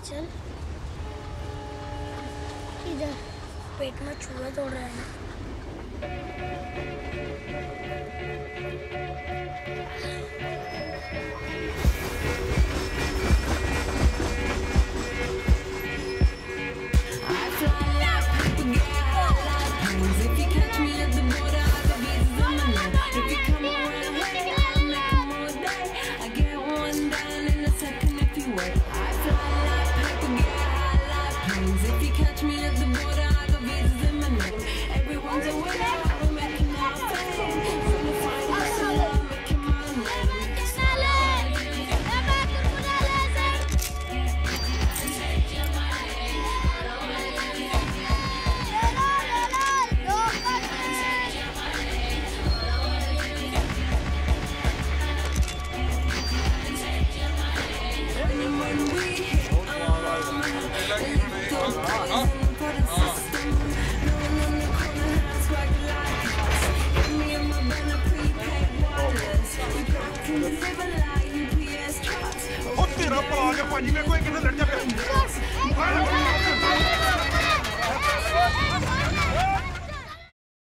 चल इधर पेट में चूहा दौड़ रहा है भाजी मेरे को एक लड़ जा